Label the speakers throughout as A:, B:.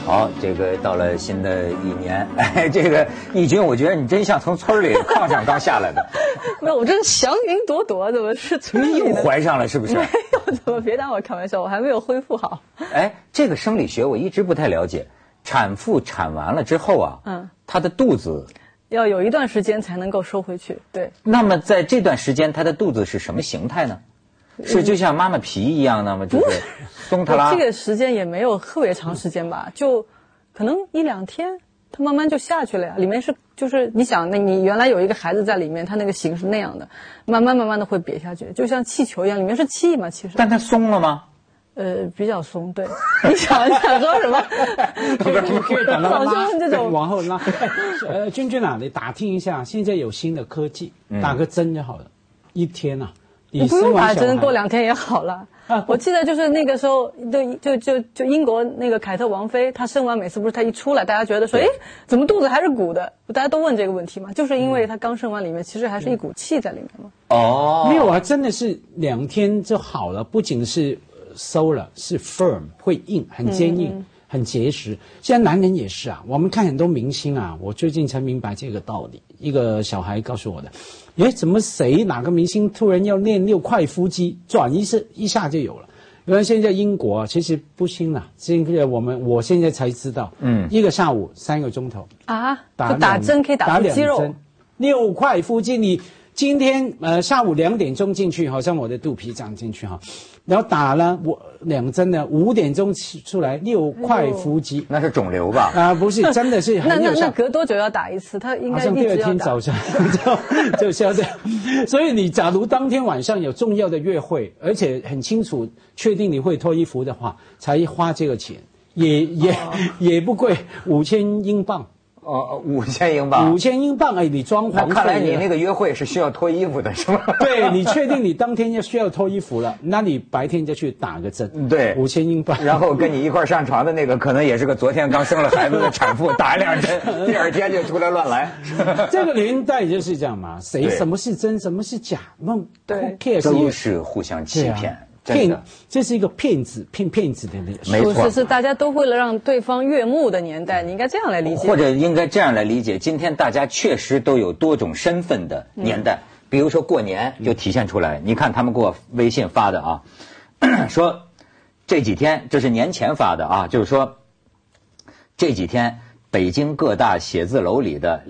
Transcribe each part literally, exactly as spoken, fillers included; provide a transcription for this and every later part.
A: 好，这个到了新的一年，哎，这个义军，我觉得你真像从村里炕上刚下来的。
B: 没有，我真祥云朵朵，怎么是村里的？
A: 又怀上了是不是？
B: 没有，怎么别拿我开玩笑，我还没有恢复好。
A: 哎，这个生理学我一直不太了解。产妇产完了之后啊，嗯，她的肚子
B: 要有一段时间才能够收回去。对。
A: 那么在这段时间，她的肚子是什么形态呢？是就像妈妈皮一样的吗？就是松塌拉。
B: 这个时间也没有特别长时间吧，就可能一两天，它慢慢就下去了呀。里面是就是你想，那你原来有一个孩子在里面，它那个形是那样的，慢慢慢慢的会瘪下去，就像气球一样，里面是气嘛，其实。
A: 但它松了吗？
B: 呃，比较松，对。你想你想说什么？
C: 可以等到
B: 早就这种
C: 往后拉。呃，君君啊，你打听一下，现在有新的科技，打个针就好了，一天啊。
B: 你不用打针，过两天也好了。啊、我记得就是那个时候，就就就就英国那个凯特王妃，她生完每次不是她一出来，大家觉得说，哎，怎么肚子还是鼓的？大家都问这个问题嘛，就是因为她刚生完，里面其实还是一股气在里面嘛。
A: 哦，
C: 没有啊，真的是两天就好了，不仅是收了，是 firm 会硬，很坚硬。嗯很结实，现在男人也是啊。我们看很多明星啊，我最近才明白这个道理。一个小孩告诉我的，诶，怎么谁哪个明星突然要练六块腹肌，转一次一下就有了。原来现在英国其实不行了，现在我们我现在才知道，嗯，一个下午三个钟头
B: 啊，打打针可以打出肌肉，
C: 六块腹肌你。今天呃下午两点钟进去，好像我的肚皮长进去哈，然后打了我两针呢，五点钟出来六块腹肌，
A: 那是肿瘤吧？
C: 啊、呃，不是，真的是很有效。
B: 那那那隔多久要打一次？他应该
C: 好像第二天早上就就消掉。所以你假如当天晚上有重要的约会，而且很清楚确定你会脱衣服的话，才花这个钱，也也、哦、也不贵，五千英镑。
A: 哦，五千英镑，
C: 五千英镑，哎，你装潢。
A: 看来你那个约会是需要脱衣服的，是吗？
C: 对，你确定你当天要需要脱衣服了，那你白天就去打个针。
A: 对，
C: 五千英镑。
A: 然后跟你一块上床的那个，可能也是个昨天刚生了孩子的产妇，打两针，第二天就出来乱来。
C: 这个年代就是这样嘛，谁什么是真，什么是假，那
B: 对，
A: 都是互相欺骗。
C: 骗，这是一个骗子骗骗子的那个，
A: 没错，
B: 是是大家都为了让对方悦目的年代，你应该这样来理解，
A: 或者应该这样来理解。今天大家确实都有多种身份的年代，嗯、比如说过年就体现出来。嗯、你看他们给我微信发的啊，说这几天这是年前发的啊，就是说这几天。北京各大写字楼里的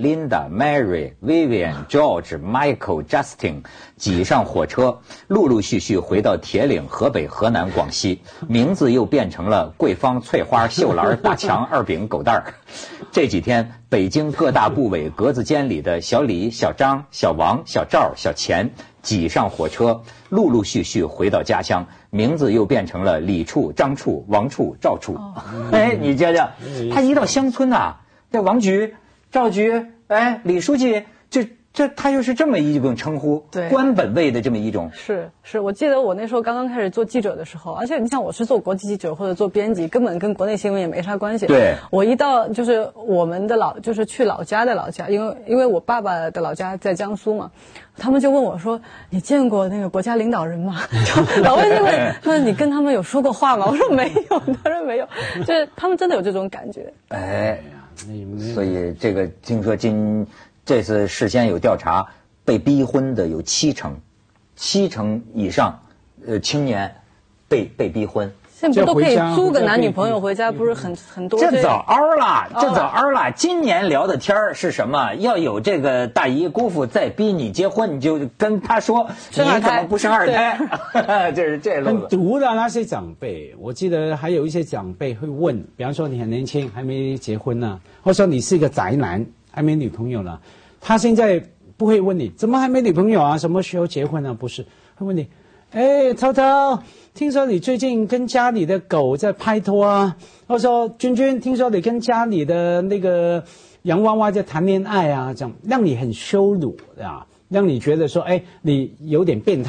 A: Linda、Mary、Vivian、George、Michael、Justin 挤上火车，陆陆续续回到铁岭、河北、河南、广西，名字又变成了桂芳、翠花、秀兰、大强、二饼、狗蛋儿。这几天，北京各大部委格子间里的小李、小张、小王、小赵、小钱挤上火车，陆陆续续回到家乡，名字又变成了李处、张处、王处、赵处。哦、哎，你瞧瞧，他一到乡村呐、啊。这王局、赵局，哎，李书记，就这他又是这么一种称呼，
B: 对，
A: 官本位的这么一种。
B: 是是，我记得我那时候刚刚开始做记者的时候，而且你像我是做国际记者或者做编辑，根本跟国内新闻也没啥关系。
A: 对，
B: 我一到就是我们的老，就是去老家的老家，因为因为我爸爸的老家在江苏嘛。他们就问我说：“你见过那个国家领导人吗？”老问就问说：“你跟他们有说过话吗？”我说：“没有，当然没有。”就是他们真的有这种感觉。
A: 哎，所以这个听说今这次事先有调查，被逼婚的有七成，七成以上，呃，青年被被逼婚。
B: 现在不都可以租个男女朋友回家，不是很很多？
A: 这早凹了，这早凹了。今年聊的天儿是什么？要有这个大姨姑父再逼你结婚，你就跟他说，你怎么不生二胎？这是这路子。
C: 很毒的那些长辈，我记得还有一些长辈会问，比方说你很年轻还没结婚呢、啊，或者说你是一个宅男还没女朋友呢，他现在不会问你怎么还没女朋友啊，什么时候结婚呢、啊？不是，会问你。哎，涛涛，听说你最近跟家里的狗在拍拖啊？或者说，君君，听说你跟家里的那个洋娃娃在谈恋爱啊？这样让你很羞辱啊，让你觉得说，哎，你有点变态。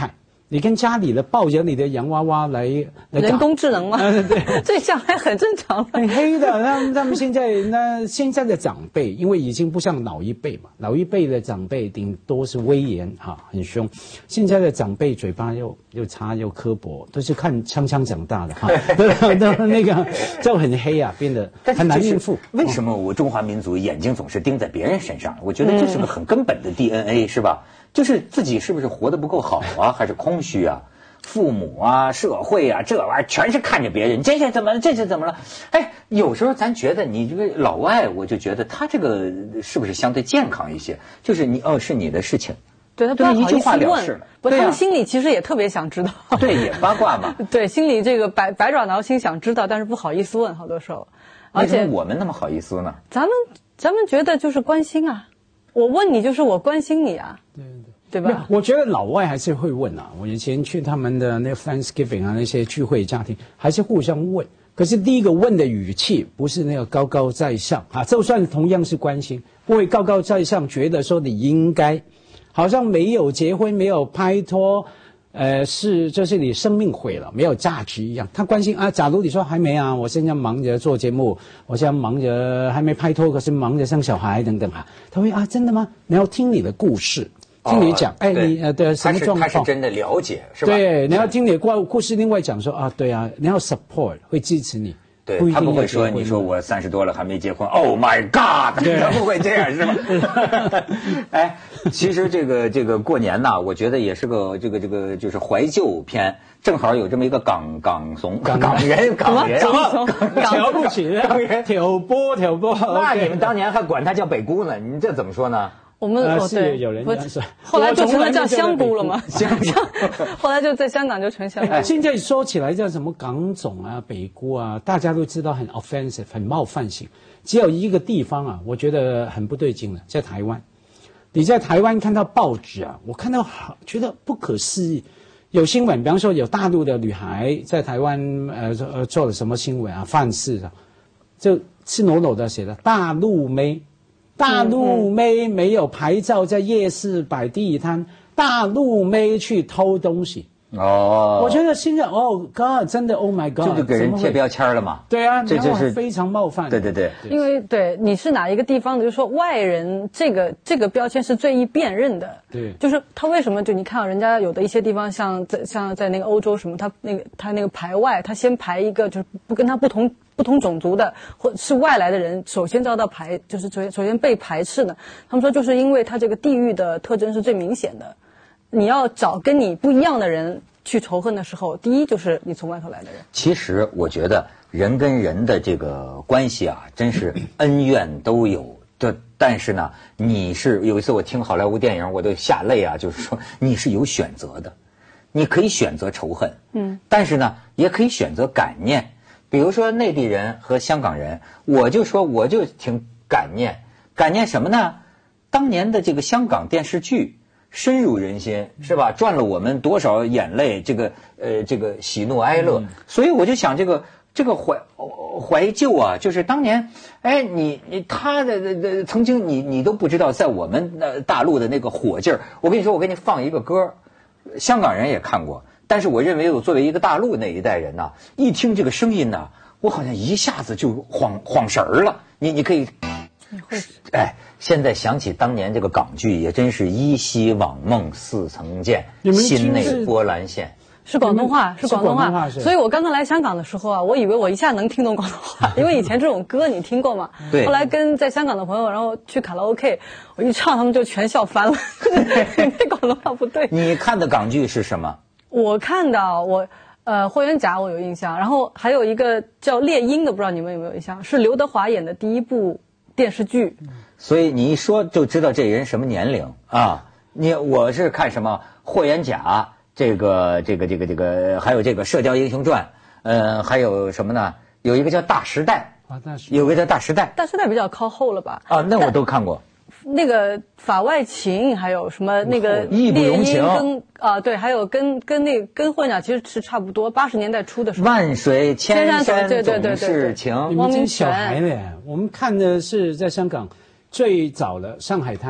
C: 你跟家里的抱着你的洋娃娃来来
B: 人工智能吗？
C: 呃、对，
B: 这想来很正常。
C: 很黑的。那他们现在那现在的长辈，因为已经不像老一辈嘛，老一辈的长辈顶多是威严哈、啊，很凶。现在的长辈嘴巴又又差又刻薄，都是看锵锵长大的哈，都都那个就很黑啊，变得很难应付。
A: 为什么我中华民族眼睛总是盯在别人身上？我觉得这是个很根本的 D N A， 是吧？就是自己是不是活得不够好啊，还是空虚啊？父母啊，社会啊，这玩意儿全是看着别人，这是怎么了？这是怎么了？哎，有时候咱觉得你这个老外，我就觉得他这个是不是相对健康一些？就是你哦，是你的事情，
B: 对他不好意思
A: 一句话了事了。
B: 不，
A: 对啊、
B: 他们心里其实也特别想知道。
A: 对，也八卦嘛。
B: 对，心里这个百百爪挠心想知道，但是不好意思问，好多时候。而且
A: 为什么我们那么好意思呢？
B: 咱们咱们觉得就是关心啊，我问你就是我关心你啊。
C: 对对。
B: 对吧？
C: 我觉得老外还是会问啊。我以前去他们的那 Thanksgiving 啊，那些聚会家庭，还是互相问。可是第一个问的语气不是那个高高在上啊，就算同样是关心，不会高高在上，觉得说你应该，好像没有结婚、没有拍拖，呃，是就是你生命毁了，没有价值一样。他关心啊，假如你说还没啊，我现在忙着做节目，我现在忙着还没拍拖，可是忙着生小孩等等啊，他会啊，真的吗？然后听你的故事。听你讲，哎，你呃的什么状况？
A: 他是真的了解，是吧？
C: 对，你要听你故故事，另外讲说啊，对啊，你要 support 会支持你。
A: 对，他不会说你说我三十多了还没结婚 ，Oh my God， 他不会这样是吧？哎，其实这个这个过年呐，我觉得也是个这个这个就是怀旧片，正好有这么一个港港怂港人港人
C: 瞧不起挑拨挑拨，
A: 那你们当年还管他叫北姑呢？你这怎么说呢？
B: 我们
C: 呃、
B: 哦对，
C: 有人是
B: 后来就成了叫香菇了嘛，
A: 香菇，
B: 后来就在香港就成香菇。
C: 现在说起来叫什么港种啊、北姑啊，大家都知道很 offensive， 很冒犯性。只有一个地方啊，我觉得很不对劲了，在台湾。你在台湾看到报纸啊，我看到好觉得不可思议。有新闻，比方说有大陆的女孩在台湾呃呃做了什么新闻啊，犯事啊，就赤裸裸的写的大陆妹。大陆妹没有牌照在夜市摆地摊，大陆妹去偷东西。
A: 哦，
C: 我觉得现在哦 God 真的 Oh my God，
A: 这就给人贴标签了嘛。
C: 对啊，
A: 这就是
C: 非常冒犯。
A: 对对对，
B: 因为对你是哪一个地方的，就是说外人这个这个标签是最易辨认的。
C: 对，
B: 就是他为什么就你看到人家有的一些地方像在像在那个欧洲什么，他那个他那个排外，他先排一个就是不跟他不同。不同种族的或是外来的人，首先遭到排，就是首先首先被排斥呢。他们说，就是因为他这个地域的特征是最明显的。你要找跟你不一样的人去仇恨的时候，第一就是你从外头来的人。
A: 其实我觉得人跟人的这个关系啊，真是恩怨都有。这但是呢，你是有一次我听好莱坞电影，我都下泪啊，就是说你是有选择的，你可以选择仇恨，嗯，但是呢，也可以选择感念。比如说内地人和香港人，我就说我就挺感念，感念什么呢？当年的这个香港电视剧深入人心，是吧？赚了我们多少眼泪，这个呃这个喜怒哀乐。所以我就想这个这个怀怀旧啊，就是当年，哎，你你他的的曾经你你都不知道，在我们呃大陆的那个火劲儿。我跟你说，我给你放一个歌，香港人也看过。但是我认为，我作为一个大陆那一代人呐、啊，一听这个声音呐、啊，我好像一下子就晃晃神儿了。你你可以，哎，现在想起当年这个港剧，也真是依稀往梦似曾见，心内波澜现。
B: 是广东话，是广东话。
C: 是广东话，
B: 所以我刚刚来香港的时候啊，我以为我一下能听懂广东话，因为以前这种歌你听过嘛。
A: 对。
B: 后来跟在香港的朋友，然后去卡拉 OK， 我一唱，他们就全笑翻了，那广东话不对。
A: 你看的港剧是什么？
B: 我看到我呃霍元甲我有印象，然后还有一个叫猎鹰的，不知道你们有没有印象？是刘德华演的第一部电视剧。
A: 所以你一说就知道这人什么年龄啊？你我是看什么霍元甲，这个这个这个这个，还有这个《射雕英雄传》，呃，还有什么呢？有一个叫《大时代》，
C: 啊，大时
A: 有个叫《大时代》，
B: 大时代比较靠后了吧？
A: 啊，那我都看过。
B: 那个法外情，还有什么那个
A: 义不容情
B: 跟啊对，还有跟跟那跟霍元甲其实是差不多，八十年代初的时候。
A: 万水千山总是情。
C: 你们这小孩呢？我们看的是在香港最早的《上海滩》嘛，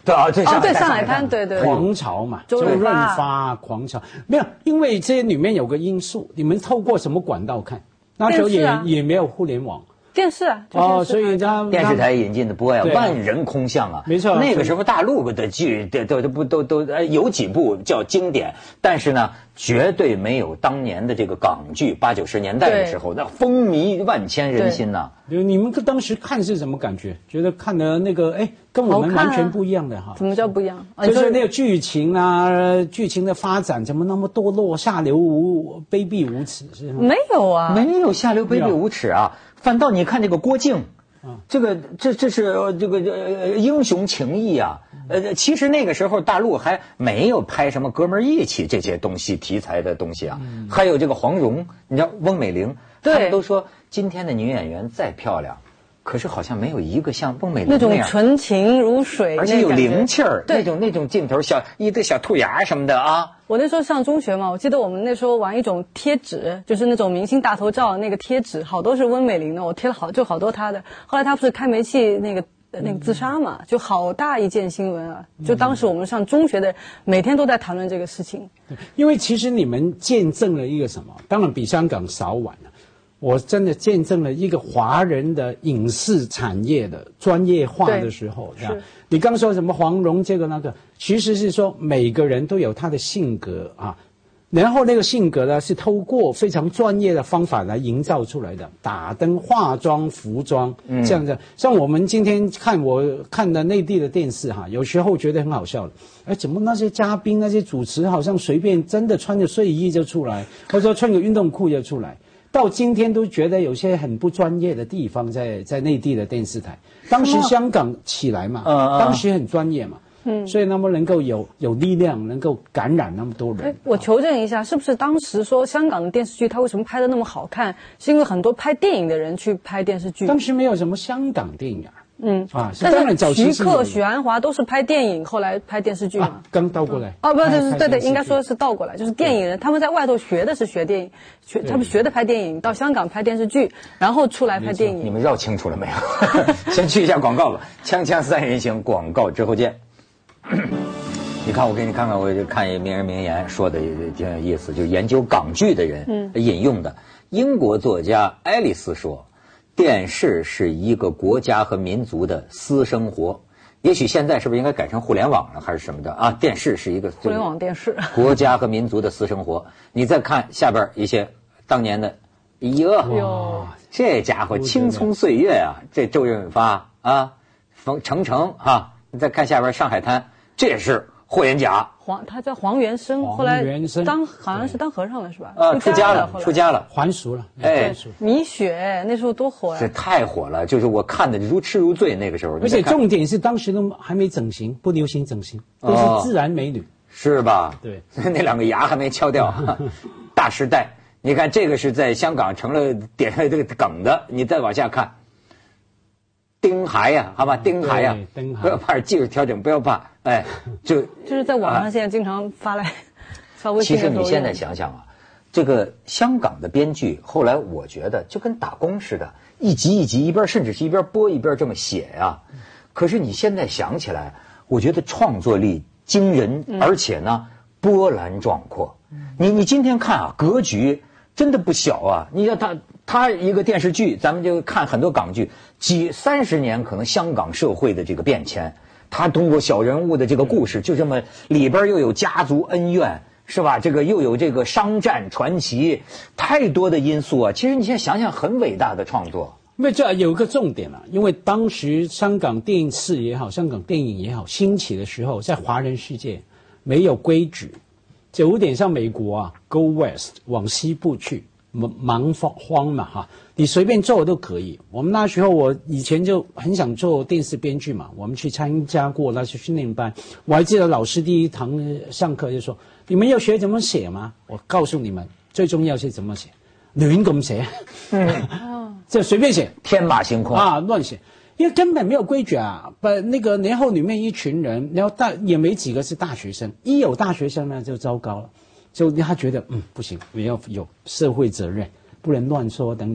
A: 对啊，对
B: 哦，对上海滩，对对，
C: 狂潮嘛，
B: 周润发
C: 发狂潮没有，因为这里面有个因素，你们透过什么管道看？那时候也、
B: 啊、
C: 也没有互联网。
B: 电视啊，就
C: 哦，所以他
A: 电视台引进的播呀，万人空巷啊，
C: 没错。
A: 那个时候大陆的剧都都都不都都呃有几部叫经典，但是呢，绝对没有当年的这个港剧八九十年代的时候那风靡万千人心呐。
C: 你们当时看是什么感觉？觉得看的那个哎，跟我们完全不一样的哈。
B: 怎么叫不一样？
C: 就是那个剧情啊，剧情的发展怎么那么堕落、下流无卑鄙无耻？是吗？
B: 没有啊，
A: 没有下流卑鄙无耻啊。反倒你看这个郭靖，这个这这是这个呃英雄情义啊，呃其实那个时候大陆还没有拍什么哥们儿义气这些东西题材的东西啊，嗯、还有这个黄蓉，你知道翁美玲，他们都说今天的女演员再漂亮，可是好像没有一个像翁美玲
B: 那种纯情如水，
A: 而且有灵气儿，那种那种镜头，小一对小兔牙什么的啊。
B: 我那时候上中学嘛，我记得我们那时候玩一种贴纸，就是那种明星大头照那个贴纸，好多是温美玲的，我贴了好就好多她的。后来她不是开煤气那个那个自杀嘛，就好大一件新闻啊！就当时我们上中学的每天都在谈论这个事情。
C: 因为其实你们见证了一个什么？当然比香港少晚了。我真的见证了一个华人的影视产业的专业化的时候，是你刚说什么黄蓉这个那个，其实是说每个人都有他的性格啊，然后那个性格呢是透过非常专业的方法来营造出来的，打灯、化妆、服装这样的。嗯、像我们今天看我看的内地的电视哈，有时候觉得很好笑的，哎，怎么那些嘉宾、那些主持好像随便真的穿着睡衣就出来，或者说穿个运动裤就出来。到今天都觉得有些很不专业的地方在在内地的电视台，当时香港起来嘛，嗯、当时很专业嘛，嗯，所以那么能够有有力量，能够感染那么多人。
B: 我求证一下，是不是当时说香港的电视剧它为什么拍得那么好看，是因为很多拍电影的人去拍电视剧？
C: 当时没有什么香港电影啊。
B: 嗯
C: 啊，
B: 但是徐克、许鞍华都是拍电影，后来拍电视剧嘛。
C: 啊，刚倒过来。
B: 哦，不是，对对，应该说是倒过来，就是电影人他们在外头学的是学电影，学他们学的拍电影，到香港拍电视剧，然后出来拍电影。
A: 你们绕清楚了没有？先去一下广告吧，锵锵三人行，广告之后见。你看，我给你看看，我就看一名人名言，说的挺有意思，就是研究港剧的人引用的。英国作家爱丽丝说。电视是一个国家和民族的私生活，也许现在是不是应该改成互联网了，还是什么的啊？电视是一个
B: 互联网电视，
A: 国家和民族的私生活。你再看下边一些当年的，哟，这家伙青葱岁月啊，这周润发啊，冯程程啊，你再看下边上海滩，这也是霍元甲。
B: 黄，他叫黄元生，后来当好像是当和尚了是吧？
A: 啊，出家了，出家了，
C: 还俗了。
A: 哎，
B: 米雪那时候多火呀！
A: 这太火了，就是我看的如痴如醉那个时候。
C: 而且重点是当时都还没整形，不流行整形，都是自然美女，
A: 是吧？
C: 对，
A: 那两个牙还没敲掉，大时代。你看这个是在香港成了点这个梗的，你再往下看。丁海呀，好吧，丁海呀，不要怕技术调整，不要怕，哎，就
B: 就是在网上现在经常发来发微信的时候。
A: 其实你现在想想啊，这个香港的编剧，后来我觉得就跟打工似的，一集一集一边甚至是一边播一边这么写呀。可是你现在想起来，我觉得创作力惊人，而且呢波澜壮阔。你你今天看啊，格局真的不小啊！你像他。他一个电视剧，咱们就看很多港剧，几三十年可能香港社会的这个变迁，他通过小人物的这个故事，就这么里边又有家族恩怨，是吧？这个又有这个商战传奇，太多的因素啊！其实你现在想想，很伟大的创作。
C: 因为这有一个重点啊，因为当时香港电视也好，香港电影也好兴起的时候，在华人世界没有规矩，就有点像美国啊 ，Go West 往西部去。蛮荒嘛哈，你随便做都可以。我们那时候我以前就很想做电视编剧嘛，我们去参加过那些训练班。我还记得老师第一堂上课就说：“你们要学怎么写吗？”我告诉你们，最重要是怎么写，乱咁写，嗯，就随便写，
A: 天马行空
C: 啊，乱写，因为根本没有规矩啊。把那个然后里面一群人，然后大也没几个是大学生，一有大学生呢就糟糕了。就他觉得嗯不行，也要有社会责任，不能乱说等等。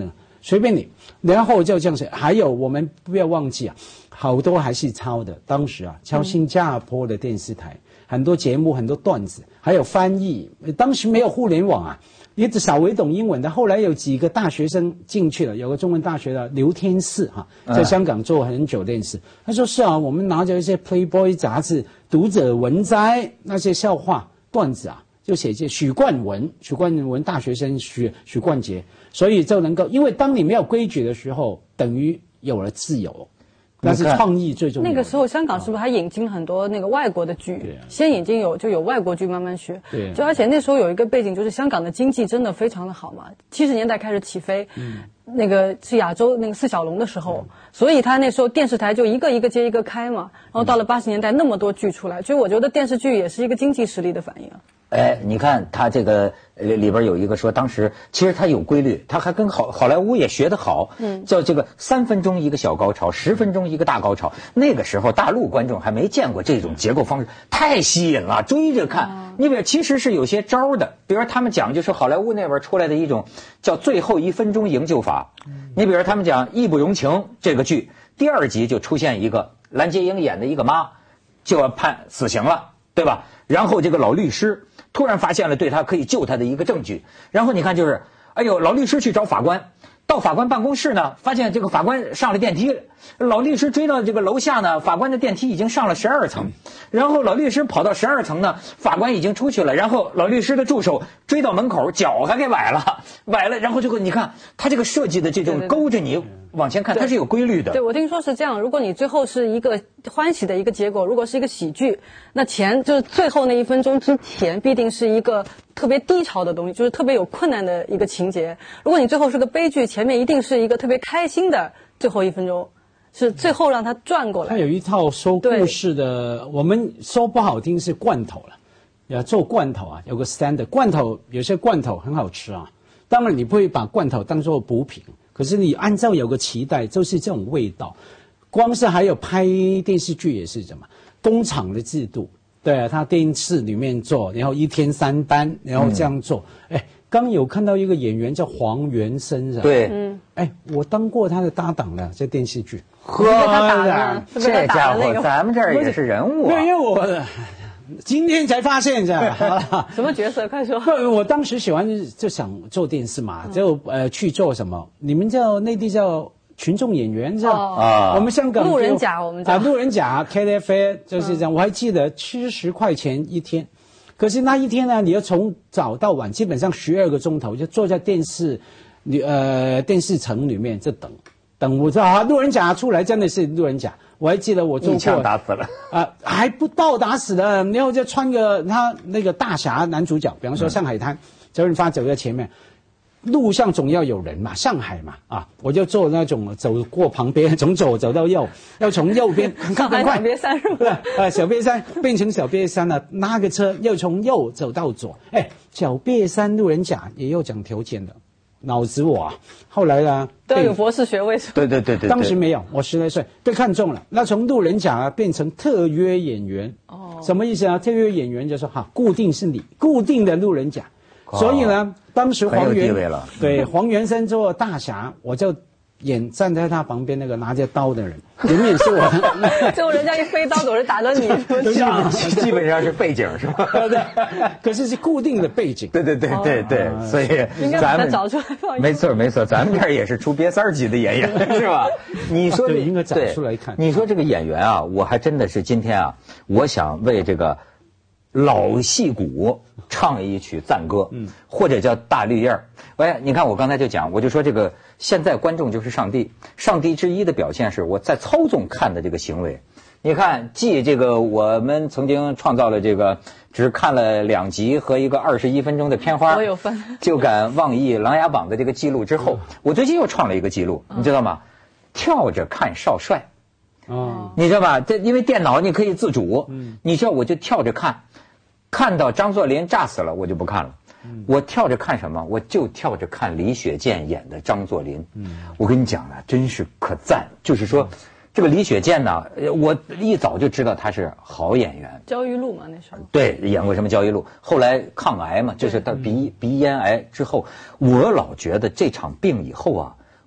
C: 随便你，然后就这样子。还有我们不要忘记啊，好多还是抄的。当时啊，抄新加坡的电视台、嗯、很多节目、很多段子，还有翻译。当时没有互联网啊，也只稍微懂英文的。后来有几个大学生进去了，有个中文大学的刘天赐哈、啊，在香港做很久电视。他说是啊，我们拿着一些 Playboy 杂志、读者文摘那些笑话段子啊。就写这许冠文，许冠文大学生许许冠杰，所以就能够，因为当你没有规矩的时候，等于有了自由，但是创意最重要。
B: 那个时候香港是不是还引进了很多那个外国的剧？
C: 对啊、
B: 先引进有就有外国剧慢慢学，
C: 对、啊，
B: 就而且那时候有一个背景，就是香港的经济真的非常的好嘛，七十年代开始起飞，嗯，那个是亚洲那个四小龙的时候，嗯、所以他那时候电视台就一个一个接一个开嘛，然后到了八十年代那么多剧出来，所以我觉得电视剧也是一个经济实力的反应啊。
A: 哎，你看他这个里里边有一个说，当时其实他有规律，他还跟好好莱坞也学得好，嗯，叫这个三分钟一个小高潮，十分钟一个大高潮。那个时候大陆观众还没见过这种结构方式，太吸引了，追着看。嗯、你比如其实是有些招的，比如他们讲就是好莱坞那边出来的一种叫最后一分钟营救法。嗯、你比如他们讲《义不容情》这个剧，第二集就出现一个蓝洁瑛演的一个妈，就要判死刑了，对吧？然后这个老律师突然发现了对他可以救他的一个证据，然后你看就是，哎呦，老律师去找法官，到法官办公室呢，发现这个法官上了电梯，老律师追到这个楼下呢，法官的电梯已经上了十二层，然后老律师跑到十二层呢，法官已经出去了，然后老律师的助手追到门口，脚还给崴了，崴了，然后这个你看他这个设计的这种勾着你往前看，它是有规律的。
B: 对，我听说是这样，如果你最后是一个欢喜的一个结果，如果是一个喜剧，那前就是最后那一分钟之前必定是一个特别低潮的东西，就是特别有困难的一个情节。如果你最后是个悲剧，前面一定是一个特别开心的最后一分钟，是最后让它转过来。
C: 它有一套说故事的，我们说不好听是罐头了，要做罐头啊，有个 standard 罐头，有些罐头很好吃啊，当然你不会把罐头当作补品。可是你按照有个期待，就是这种味道。光是还有拍电视剧也是什么工厂的制度，对啊，他电视里面做，然后一天三班，然后这样做。哎、嗯，刚有看到一个演员叫黄元生，是吧？
A: 对，嗯，
C: 哎，我当过他的搭档了，在电视剧。
A: 呵，这家伙咱们这儿也是人物、啊。
C: 因为我今天才发现的。
B: 什么角色？快说。
C: 我当时喜欢就想做电视嘛，就呃去做什么？你们叫内地叫群众演员，知道啊？我们香港
B: 路人甲，我们叫
C: 啊路人甲 K F A 就是这样。我还记得七十块钱一天，可是那一天呢，你要从早到晚，基本上十二个钟头，就坐在电视，你呃电视城里面就等等。我知道啊，路人甲出来真的是路人甲。我还记得我做过，
A: 一枪打死了
C: 啊、呃，还不到打死的，然后就穿个他那个大侠男主角，比方说上海滩，周润发走在前面，路上总要有人嘛，上海嘛啊，我就做那种走过旁边，从左走到右，要从右边，
B: 上海小瘪三是吧？
C: 啊，小瘪三变成小瘪三了，拉个车要从右走到左，哎，小瘪三路人甲也有讲条件的。脑子我啊，后来呢
B: 都有博士学位是吧？
A: 对对对 对, 对，
C: 当时没有，我十来岁被看中了。那从路人甲啊变成特约演员，哦，什么意思啊？特约演员就是哈，固定是你固定的路人甲，哦、所以呢，当时黄元对黄元生做大侠，我就演站在他旁边那个拿着刀的人，永远是我。
B: 最后人家一飞刀总是打到你，
A: 基本上是背景是吧？
C: 对，可是是固定的背景。
A: 对对对对对，哦、所以咱们
B: 找出来
A: 没错没错，咱们这儿也是出瘪三级的演员是吧？你说
C: 对，应该找出来看。
A: 你说这个演员啊，我还真的是今天啊，我想为这个老戏骨唱一曲赞歌，嗯，或者叫大绿叶儿。喂，你看我刚才就讲，我就说这个现在观众就是上帝，上帝之一的表现是我在操纵看的这个行为。你看，继这个我们曾经创造了这个只看了两集和一个二十一分钟的片花，
B: 我有分，
A: 就敢妄议琅琊榜的这个记录之后，我最近又创了一个记录，你知道吗？跳着看少帅。
C: 哦，
A: 你知道吧？这因为电脑你可以自主，嗯，你知道我就跳着看，看到张作霖炸死了我就不看了。嗯、我跳着看什么？我就跳着看李雪健演的张作霖。嗯，我跟你讲啊，真是可赞。就是说，嗯、这个李雪健呢，我一早就知道他是好演员。
B: 焦裕禄嘛，那时候。
A: 对，演过什么焦裕禄？后来抗癌嘛，就是他鼻、嗯、鼻咽癌之后，我老觉得这场病以后啊，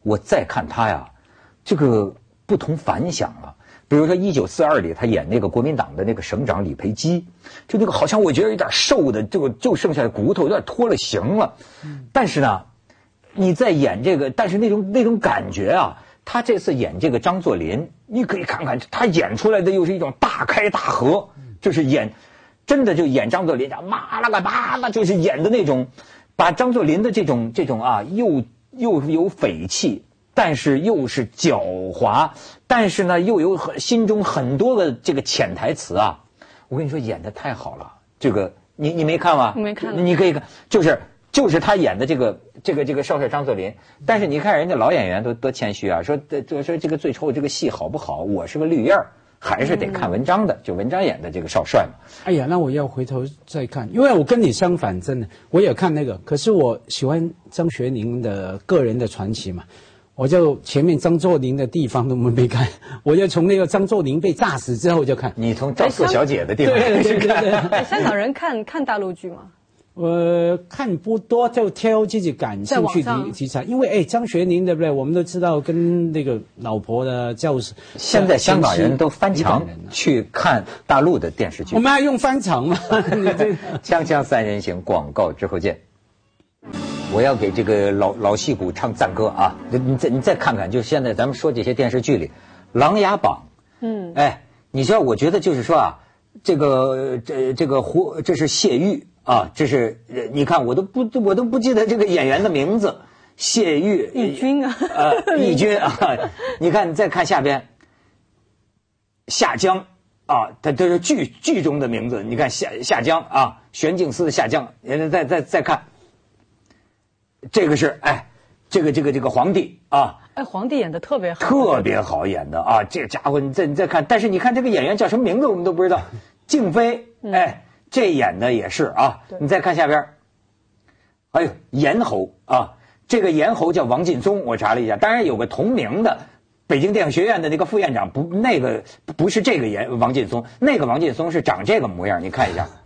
A: 我再看他呀，这个不同凡响了。比如说《一九四二》里，他演那个国民党的那个省长李培基，就那个好像我觉得有点瘦的，就就剩下骨头有点脱了形了。但是呢，你在演这个，但是那种那种感觉啊，他这次演这个张作霖，你可以看看他演出来的又是一种大开大合，就是演真的就演张作霖，妈了个巴了，就是演的那种，把张作霖的这种这种啊，又又有匪气。但是又是狡猾，但是呢又有很心中很多个这个潜台词啊！我跟你说，演得太好了。这个你你没看吗？
B: 没看。
A: 你可以看，就是就是他演的这个这个这个少帅张作霖。但是你看人家老演员都多谦虚啊，说这说这个最后这个戏好不好，我是个绿叶儿，还是得看文章的，嗯、就文章演的这个少帅嘛。
C: 哎呀，那我要回头再看，因为我跟你相反，真的我也看那个，可是我喜欢张学宁的个人的传奇嘛。我就前面张作霖的地方都没看，我就从那个张作霖被炸死之后就看。
A: 你从赵四小姐的地方开始看。
B: 哎，香港人看看大陆剧吗？
C: 呃，看不多，就挑自己感兴趣的题材。因为哎，张学宁对不对？我们都知道跟那个老婆的教师。
A: 现在香港人都翻墙去看大陆的电视剧。
C: 我们还用翻墙吗？
A: 锵锵三人行，广告之后见。我要给这个老老戏骨唱赞歌啊！你再你再看看，就现在咱们说这些电视剧里，《琅琊榜》，嗯，哎，你知道，我觉得就是说啊，这个这这个胡，这是谢玉啊，这是你看我都不我都不记得这个演员的名字，谢玉，
B: 义军啊，
A: 呃，义军啊，你看你再看下边，夏江啊，他这是剧剧中的名字，你看夏夏江啊，玄镜司的夏江，人再再再看。这个是哎，这个这个这个皇帝啊，
B: 哎，皇帝演的特别好，
A: 特别好演的啊！这家伙，你再你再看，但是你看这个演员叫什么名字，我们都不知道。静妃，哎，这演的也是啊。你再看下边，哎呦，严侯啊，这个严侯叫王劲松，我查了一下，当然有个同名的，北京电影学院的那个副院长，不，那个不是这个严王劲松，那个王劲松是长这个模样，你看一下。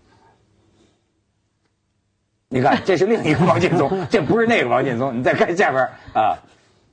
A: 你看，这是另一个王劲松，这不是那个王劲松。你再看下边啊，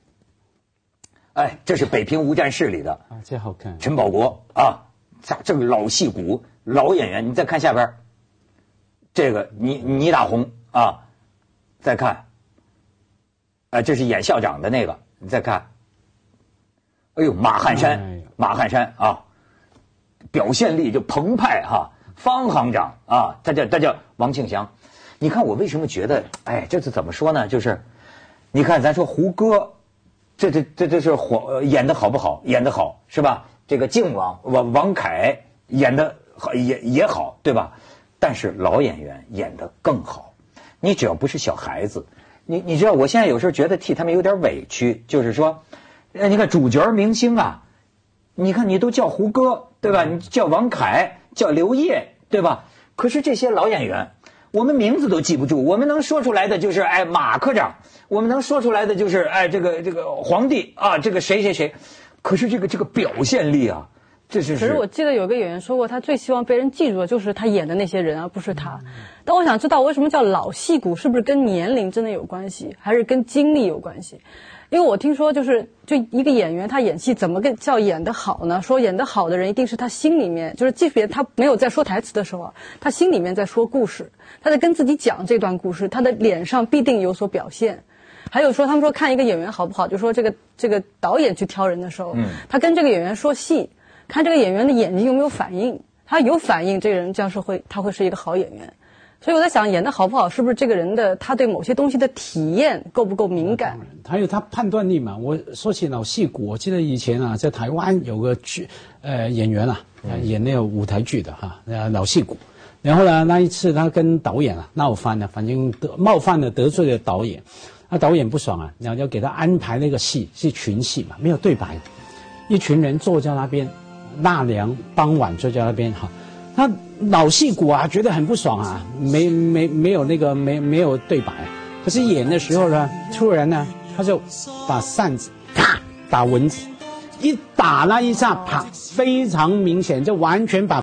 A: 哎，这是《北平无战事》里的
C: 啊，这好看。
A: 陈宝国啊，这个老戏骨、老演员。你再看下边，这个倪倪大红啊，再看，啊，这是演校长的那个。你再看，哎呦，马汉山，哎、马汉山啊，表现力就澎湃哈、啊。方行长啊，他叫他叫王庆祥。你看我为什么觉得，哎，这是怎么说呢？就是，你看咱说胡歌，这这这这是火演的好不好？演的好是吧？这个靖王王王凯演的好也也好，对吧？但是老演员演的更好。你只要不是小孩子，你你知道，我现在有时候觉得替他们有点委屈，就是说，呃，你看主角明星啊，你看你都叫胡歌，对吧？你叫王凯，叫刘烨，对吧？可是这些老演员。我们名字都记不住，我们能说出来的就是哎马科长，我们能说出来的就是哎这个这个皇帝啊，这个谁谁谁，可是这个这个表现力啊，这是。
B: 可是我记得有个演员说过，他最希望被人记住的就是他演的那些人，而不是他。但我想知道为什么叫老戏骨，是不是跟年龄真的有关系，还是跟经历有关系？因为我听说就是就一个演员他演戏怎么个叫演得好呢？说演得好的人一定是他心里面就是即便他没有在说台词的时候，他心里面在说故事，他在跟自己讲这段故事，他的脸上必定有所表现。还有说他们说看一个演员好不好，就说这个这个导演去挑人的时候，嗯，他跟这个演员说戏，看这个演员的眼睛有没有反应，他有反应，这个人将是会他会是一个好演员。所以我在想，演得好不好，是不是这个人的他对某些东西的体验够不够敏感？
C: 还有他判断力嘛。我说起老戏骨，我记得以前啊，在台湾有个剧，呃，演员啊，嗯、演那个舞台剧的哈，呃，老戏骨。然后呢，那一次他跟导演啊闹翻了，反正得冒犯了得罪了导演，那导演不爽啊，然后就给他安排那个戏是群戏嘛，没有对白，一群人坐在那边，纳凉傍晚坐在那边哈。他老戏骨啊，觉得很不爽啊，没没没有那个没没有对白，可是演的时候呢，突然呢，他就把扇子啪打蚊子，一打那一下，啪，非常明显，就完全把